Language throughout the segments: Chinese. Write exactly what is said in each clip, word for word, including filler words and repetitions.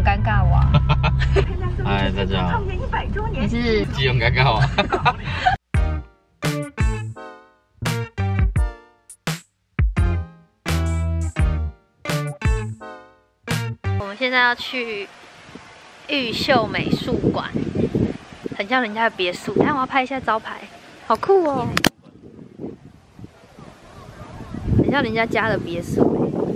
尴尬哇！ 嗨，大家好。 你是基隆尴尬哇！ 我们现在要去玉秀美术馆，很像人家的别墅。但我要拍一下招牌，好酷哦！很像人家家的别墅。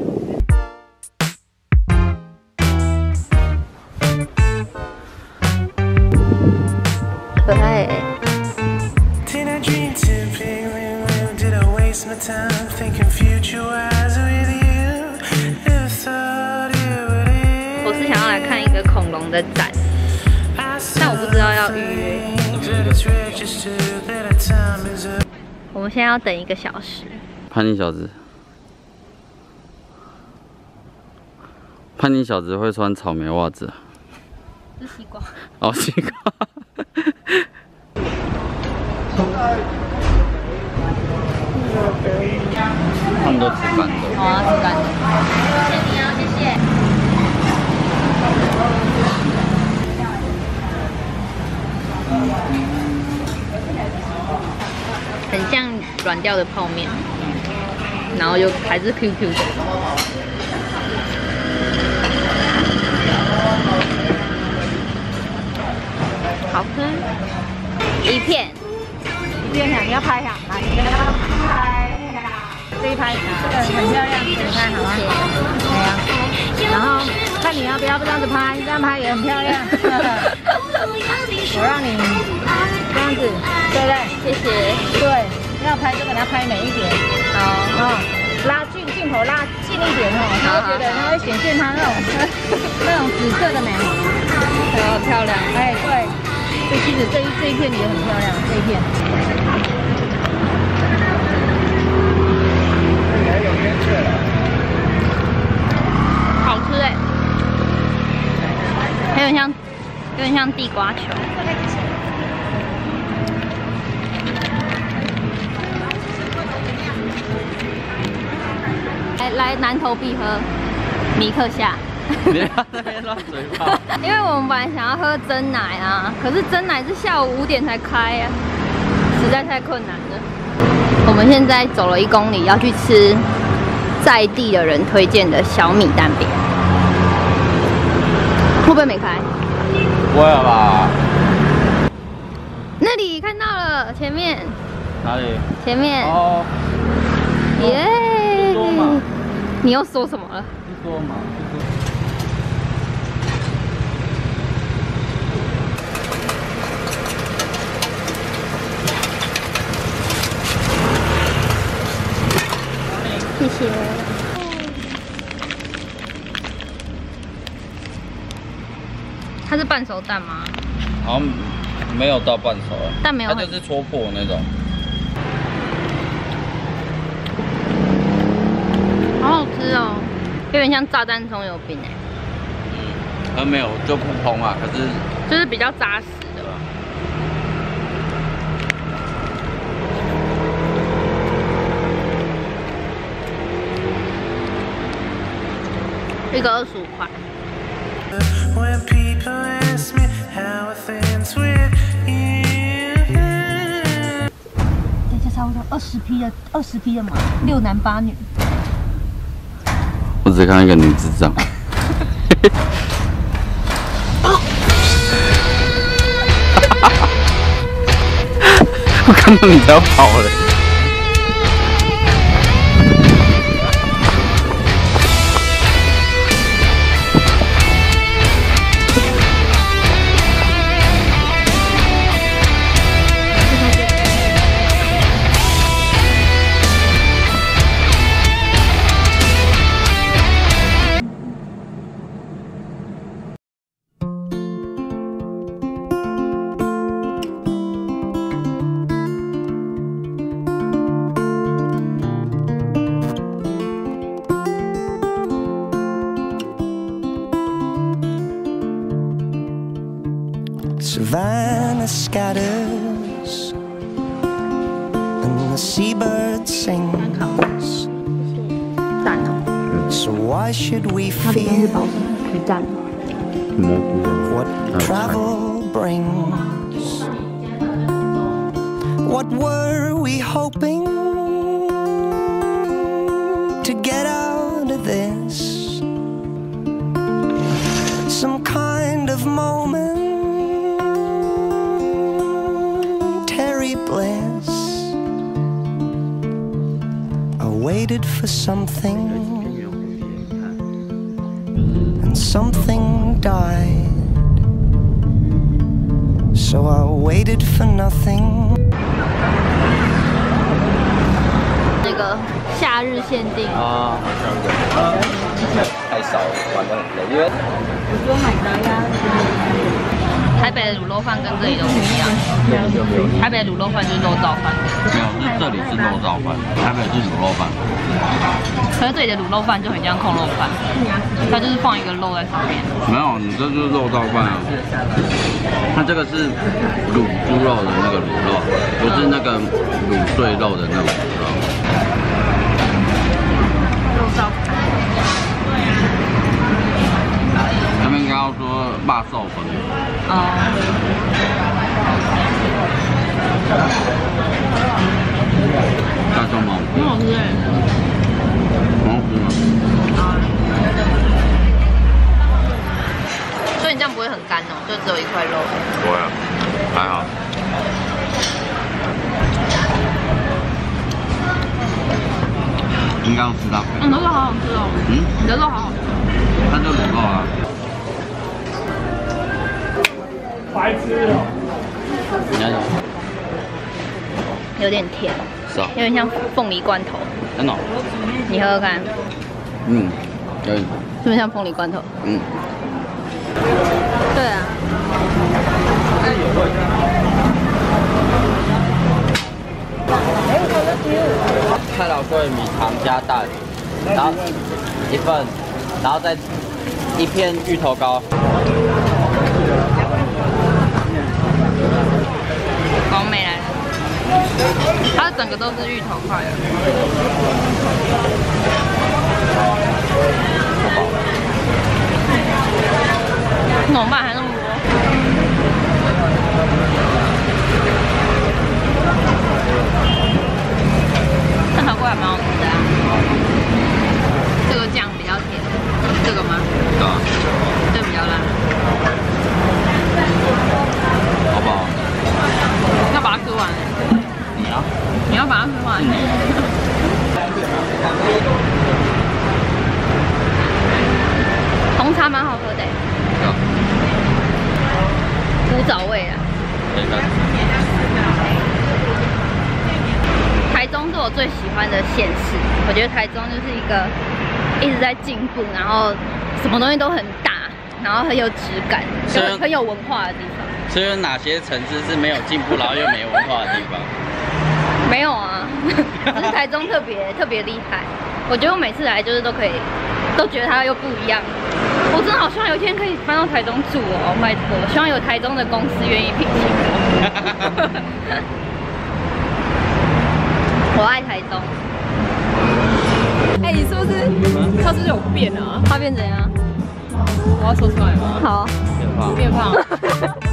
可爱欸。我是想要来看一个恐龙的展，但我不知道要预约。我们现在要等一个小时。 叛逆小子，叛逆小子会穿草莓袜子。 是西瓜。 哦，西瓜。 他们都吃干的。 好啊，吃干的。谢谢你哦，谢谢。很像软掉的泡面，然后又还是 Q Q 的。好吃。一片。 一片你要拍呀，来，你要拍呀，这一拍，这个很漂亮，你看好吗？对呀，然后看你要不要这样子拍，这样拍也很漂亮。我让你这样子，对不对？谢谢。对，要拍这个，你要拍美一点。好，哦，拉近镜头拉近一点哦，他会觉得它会显现它那种那种紫色的美， 好漂亮。 哎，对。 这其实这一这一片也很漂亮，这一片。 好吃哎，有点像，有点像地瓜球。来来，南投必喝米克夏。 不要在那边乱嘴炮。 因为我们本来想要喝真奶啊，可是真奶是下午五点才开啊，实在太困难了。我们现在走了一公里，要去吃在地的人推荐的小米蛋饼，会不会没开？ 不会了吧？ 那里看到了，前面。 哪里？ 前面。 哦。 耶！ Yeah 你又说什么了？ 不说嘛，不说。 谢谢。它是半熟蛋吗？ 好像没有到半熟， 但没有， 它就是戳破那种。 好好吃哦，有点像炸弹葱油饼哎。 嗯，它没有就普通啊，可是就是比较扎实的。 一个二十五块。 等一下差不多二十匹的二十匹的马，六男八女。 我只看到一个女智障。我看到你才要跑了。 Savannah scatters and the seabird sings. 蛋哦， So why should we 它里面是 fear 包什么？鱼蛋。 蘑菇。 what travel brings. What were we hoping to get out of this? Some kind of momentary bliss. I waited for something, and something died. So I waited for nothing. 那个夏日限定啊，好像有，太少玩得很累，因为台北的卤肉饭跟这里都不一样。台北的卤肉饭就是肉燥饭， 没有，是这里是肉燥饭，台北是卤肉饭。 可是这里的卤肉饭就很像控肉饭，它就是放一个肉在上面。 没有，你这就是肉燥饭啊。它这个是卤猪肉的那个卤肉，不是那个卤碎肉的那种卤肉。 肉燥饭。 他们应该要说辣瘦粉。 哦。 大蒜吗？ 很好吃哎。 很好吃吗？ 所以你这样不会很干哦，就只有一块肉。 不会啊，还好。应该要吃到。 嗯，那个好好吃哦。嗯，你的肉好好吃。 它就卤肉啊。 白痴哦。 你看。 有点甜。 是啊。 有点像凤梨罐头。 真的。 你喝喝看。 嗯，可以。 是不是像凤梨罐头？ 嗯。 对啊。 太老贵米肠加蛋，然后一份，然后再一片芋头糕。 高妹来了，它整个都是芋头块的。怎么办？还那么多？炭炒锅还蛮好吃的啊。这个酱比较甜，这个吗？ 对啊。 这比较辣。 好不好？ 要把它吃完。 你啊？ 你要把它吃完。嗯、红茶蛮好喝的。 对啊。 古早味啊。 对的。 台中是我最喜欢的县市，我觉得台中就是一个一直在进步，然后什么东西都很大，然后很有质感，很很有文化的地方。 所以有哪些城市是没有进步，然后又没文化的地方？ 没有啊，只是台中特别特别厉害。我觉得我每次来就是都可以，都觉得它又不一样。我真的好希望有一天可以搬到台中住哦，拜托！希望有台中的公司愿意聘请我。我爱台中。 哎、欸，你是不是他是不是有变啊？ 他变怎样？ 我要说出来吗？ 好， 变胖。 变胖。